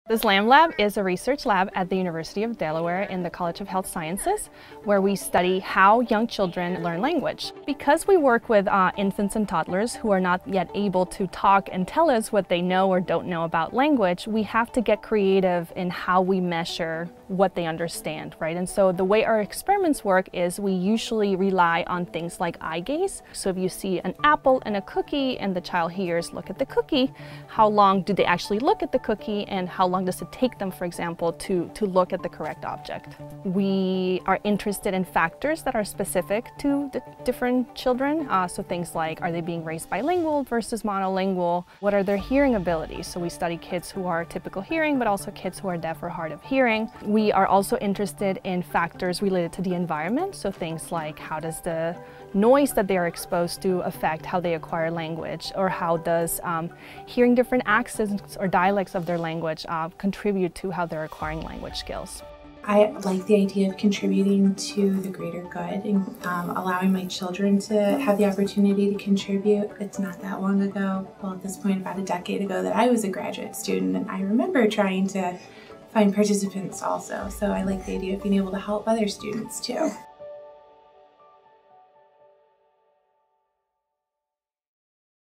The SLAM Lab is a research lab at the University of Delaware in the College of Health Sciences, where we study how young children learn language. Because we work with infants and toddlers who are not yet able to talk and tell us what they know or don't know about language, we have to get creative in how we measure what they understand, right? And so the way our experiments work is we usually rely on things like eye gaze. So if you see an apple and a cookie and the child hears, "Look at the cookie," how long do they actually look at the cookie, and how long does it take them, for example, to look at the correct object? We are interested in factors that are specific to the different children. So things like, are they being raised bilingual versus monolingual? What are their hearing abilities? So we study kids who are typical hearing, but also kids who are deaf or hard of hearing. We are also interested in factors related to the environment. So things like, how does the noise that they are exposed to affect how they acquire language? Or how does hearing different accents or dialects of their language contribute to how they're acquiring language skills? I like the idea of contributing to the greater good and allowing my children to have the opportunity to contribute. It's not that long ago, well at this point about a decade ago, that I was a graduate student, and I remember trying to find participants also. So I like the idea of being able to help other students too.